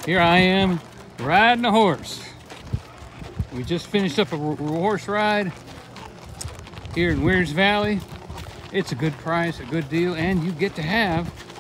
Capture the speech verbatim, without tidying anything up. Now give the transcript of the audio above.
Here I am riding a horse. We just finished up a horse ride here in Weirs Valley. It's a good price, a good deal, and you get to have